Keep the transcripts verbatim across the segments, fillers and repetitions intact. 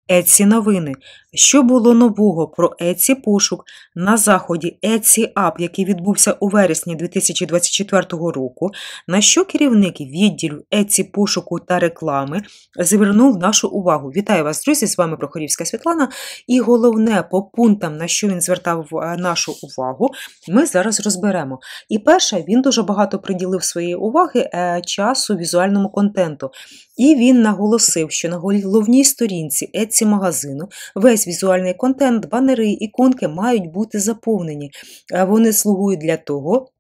Etsy новини. Що було нового про Etsy пошук на заході Etsy App, який відбувся у вересні дві тисячі двадцять четвертого року, на що керівник відділу Etsy пошуку та реклами звернув нашу увагу. Вітаю вас, друзі, з вами Прохорівська Світлана. І головне, по пунктам, на що він звертав нашу увагу, ми зараз розберемо. І перше, він дуже багато приділив своєї уваги часу візуальному контенту. І він наголосив, що на головній сторінці Etsy-магазину весь візуальний контент, банери, іконки мають бути заповнені. Вони слугують для того,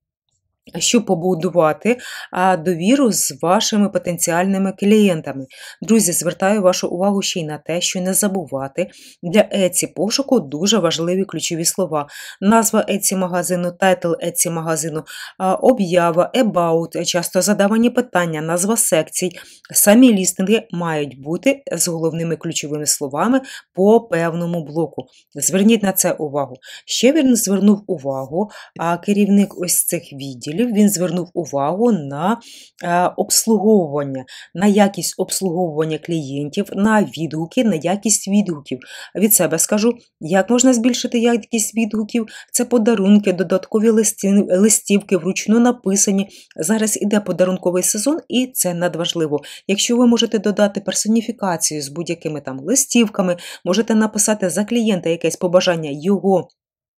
щоб побудувати довіру з вашими потенціальними клієнтами. Друзі, звертаю вашу увагу ще й на те, що не забувати, для Etsy пошуку дуже важливі ключові слова. Назва Etsy-магазину, тайтл Etsy-магазину, об'ява, about, часто задавані питання, назва секцій. Самі лістинги мають бути з головними ключовими словами по певному блоку. Зверніть на це увагу. Ще він звернув увагу, а керівник ось цих відділів, він звернув увагу на е, обслуговування, на якість обслуговування клієнтів, на відгуки, на якість відгуків. Від себе скажу, як можна збільшити якість відгуків? Це подарунки, додаткові листі, листівки, вручну написані. Зараз іде подарунковий сезон, і це надважливо. Якщо ви можете додати персоніфікацію з будь-якими там листівками, можете написати за клієнта якесь побажання його,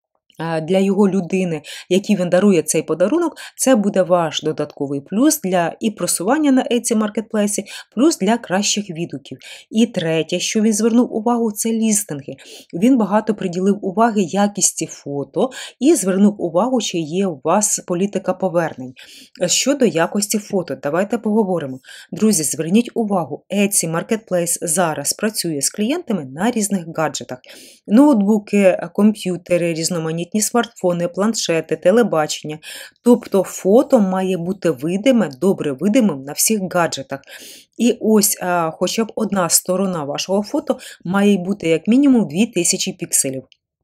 для його людини, якій він дарує цей подарунок, це буде ваш додатковий плюс для і просування на Etsy маркетплейсі, плюс для кращих відгуків. І третє, що він звернув увагу, це лістинги. Він багато приділив уваги якісті фото і звернув увагу, чи є у вас політика повернень. Щодо якості фото, давайте поговоримо. Друзі, зверніть увагу, Etsy маркетплейс зараз працює з клієнтами на різних гаджетах. Ноутбуки, комп'ютери, різноманітні смартфони, планшети, телебачення. Тобто фото має бути видиме, добре видимим на всіх гаджетах. І ось а, хоча б одна сторона вашого фото має бути як мінімум дві тисячі пікселів.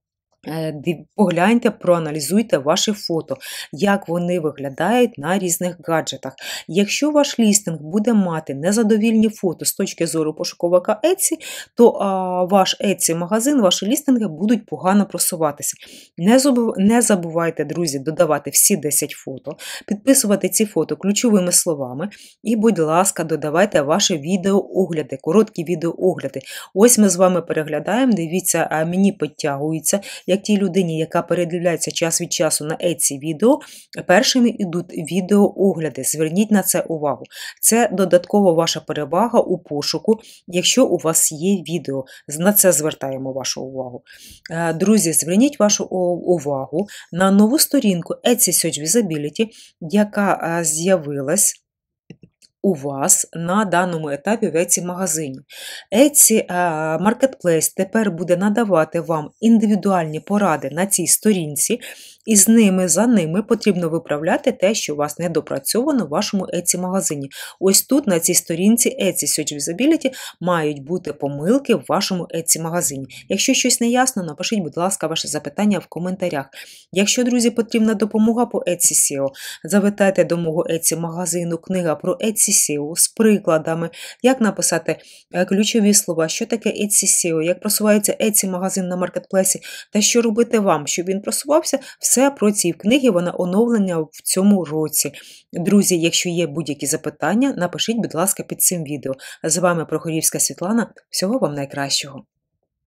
Погляньте, проаналізуйте ваші фото, як вони виглядають на різних гаджетах. Якщо ваш лістинг буде мати незадовільні фото з точки зору пошуковика Etsy, то а, ваш Etsy-магазин, ваші лістинги будуть погано просуватися. Не, забув... Не забувайте, друзі, додавати всі десять фото, підписувати ці фото ключовими словами і, будь ласка, додавайте ваші відеоогляди, короткі відеоогляди. Ось ми з вами переглядаємо, дивіться, мені підтягуються, як тій людині, яка передивляється час від часу на Etsy відео, першими йдуть відеоогляди. Зверніть на це увагу. Це додаткова ваша перевага у пошуку, якщо у вас є відео. На це звертаємо вашу увагу. Друзі, зверніть вашу увагу на нову сторінку Etsy Search Visibility, яка з'явилась у вас на даному етапі в Etsy-магазині. Etsy Marketplace тепер буде надавати вам індивідуальні поради на цій сторінці, і з ними, за ними потрібно виправляти те, що у вас недопрацьовано в вашому Etsy-магазині. Ось тут, на цій сторінці Etsy Search Visibility, мають бути помилки в вашому Etsy-магазині. Якщо щось не ясно, напишіть, будь ласка, ваше запитання в коментарях. Якщо, друзі, потрібна допомога по Etsy сео, завітайте до мого Etsy-магазину «Книга про Etsy сео» з прикладами, як написати ключові слова, що таке Etsy сео, як просувається Etsy-магазин на маркетплейсі та що робити вам, щоб він просувався. Все про ці книги, вона оновлення в цьому році. Друзі, якщо є будь-які запитання, напишіть, будь ласка, під цим відео. З вами Прохорівська Світлана. Всього вам найкращого.